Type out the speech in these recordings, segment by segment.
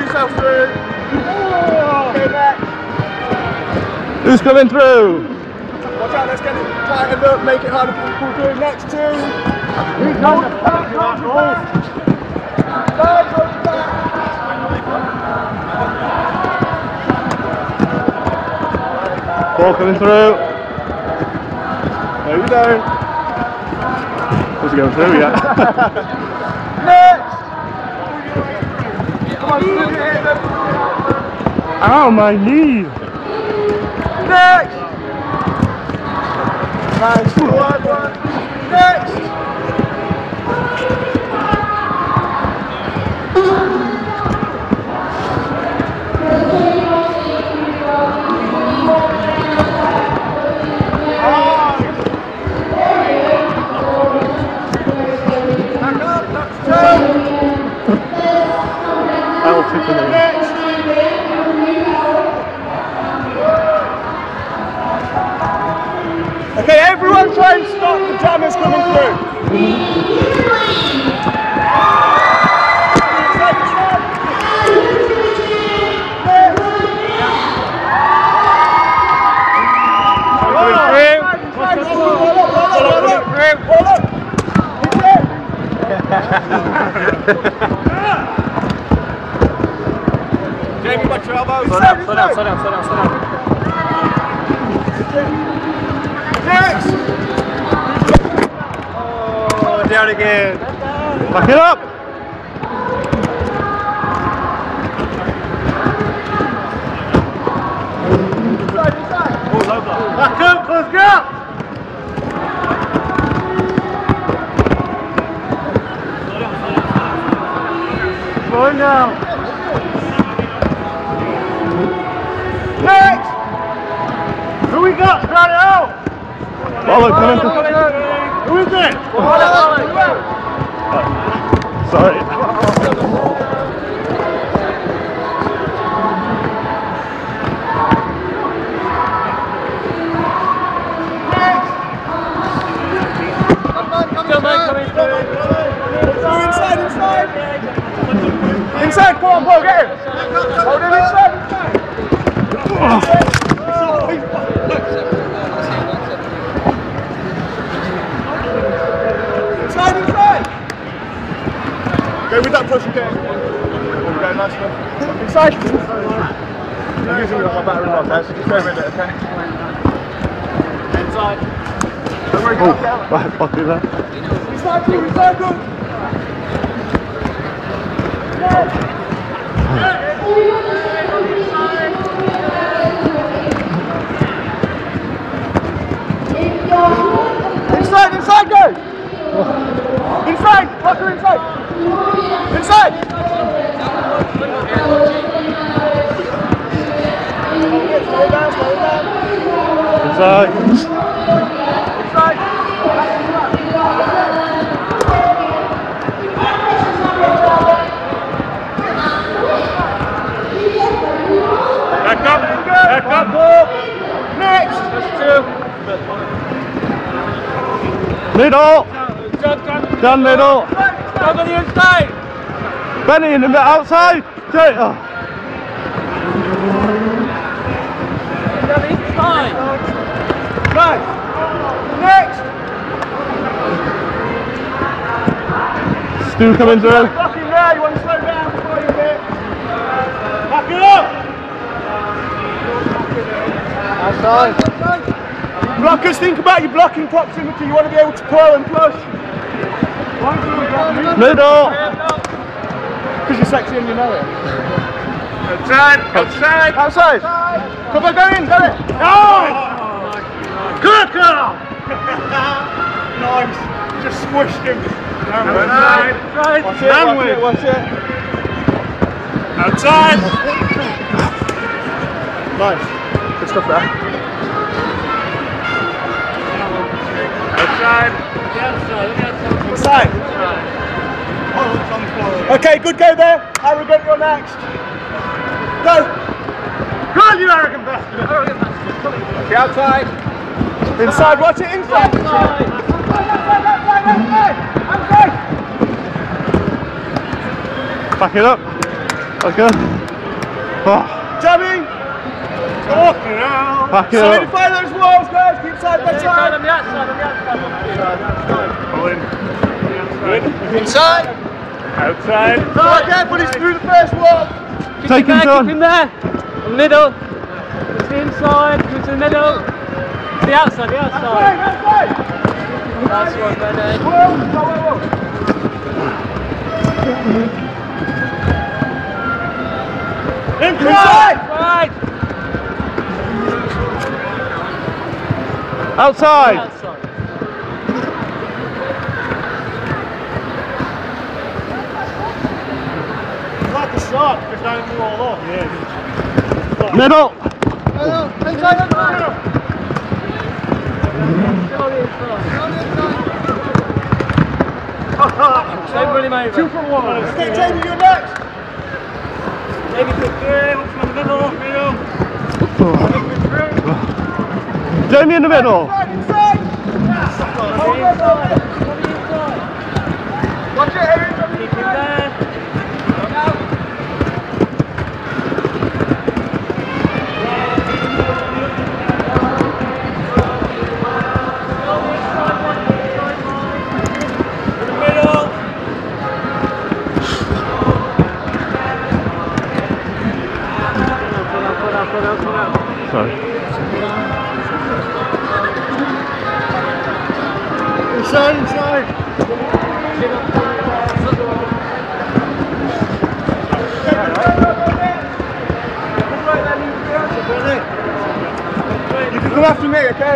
yourself through. Okay, next. Who's coming through? Watch out, let's get it tightened up, make it harder for people through. Next two. Hold it back, hold it back. Hold it back. Ball coming through. There you go. Who's going through yet? Next! Come on, Ow, my knee! next! Nice, forward one. Next! Okay, everyone try and stop the jammers coming through. Jamie, watch your elbows. Slow down, slow down, slow down, slow down, slow down. Next! Oh, down again. Back it up. Inside, inside. Oh, low block. Back up, let's go. Slow down. Next! Who we got? Start it out. Bollock, come in. Who is it? Sorry. Inside, inside! Inside, come on, Paul, get him! Hold him inside, inside! Inside, inside! Go with that push again. Go nicely. Inside! I'm using my battery rod there, so just go with it, okay? Inside. Don't worry, calm down. Right, I'll do that. Inside, good, inside, good! Inside, inside, go! Inside, blocker inside! Inside! Slow down, slow down. Inside. Inside! Back up, back up. Next! Middle. Down middle. Down on the inside! Benny in the outside. Jay. Oh. Nice! Next! Stu coming through. Blocking there, you want to slow down before you hit. Back it up! Outside. Blockers, think about your blocking proximity. You want to be able to pull and push. Middle. Because you're sexy and you know it. Outside. Outside. Outside. Come on, go in, go in. No! Good girl! Nice. Just squished him. Outside. Watch it, watch it, watch it. Outside. Nice. Good stuff there. Outside. Inside. Okay, good go there. Arrogant, you're next. Go. Good, you arrogant bastard. Okay, outside. Inside, watch it, inside. Outside. Back it up. Okay. Oh. Jamming! Fucking hell! Back it up. Solidify those walls, guys! Keep side by side! On the outside, on the outside. Pull in. Good. Inside! Outside. Right, careful, he's through the first wall! Take him down. Keep him there. In the middle. To the inside, go to the middle. To the outside, the outside. That's one, Benny. Whoa! Inside! Right. Outside. Outside. Like the shot, because now you all up. Yeah. Middle. Inside, inside! Still on the inside. Don't run him over. 2 for 1. Okay, Jamie, you're next! Maybe quick through, watch him in the middle. Jamie in the middle. Inside, inside! On the inside. Watch it, Harry! Keep him there. Sorry. Inside, inside! You can come after me, okay?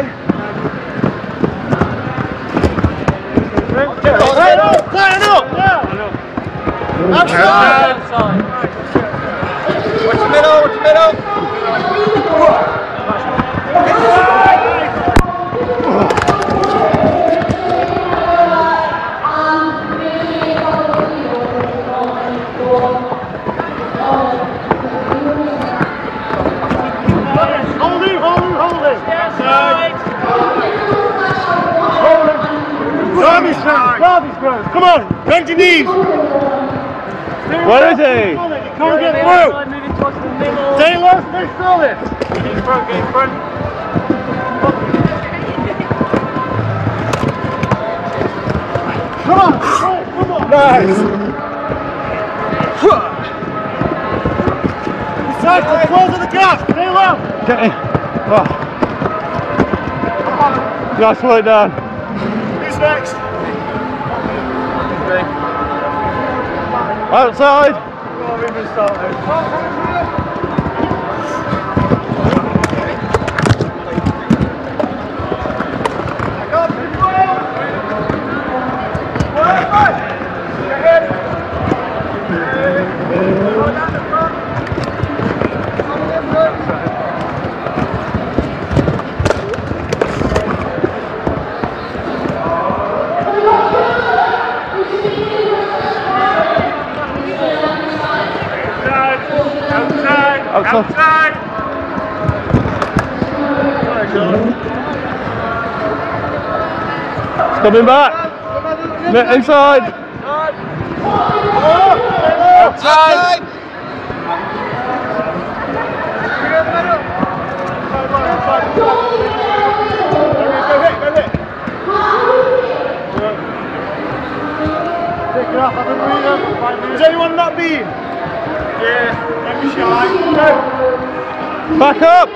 Line up! Line up! Outside! Outside. Watch the middle, watch the middle! Come on, bend your knees. Where is he? You can't get through. Moving towards the middle. Stay low, stay solid. Get in front, get in front. Come on, come on. Nice. Decide to close the gap. Stay low. Get in. Oh. You gotta slow it down. Who's next? Outside. Oh, we even started. Outside. It's coming back. Inside. Outside. Is anyone not being? Yeah, don't be shy. Go. Back up.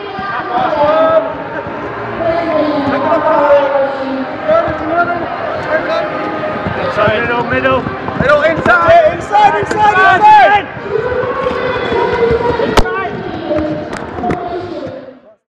Inside, middle, inside, inside, inside.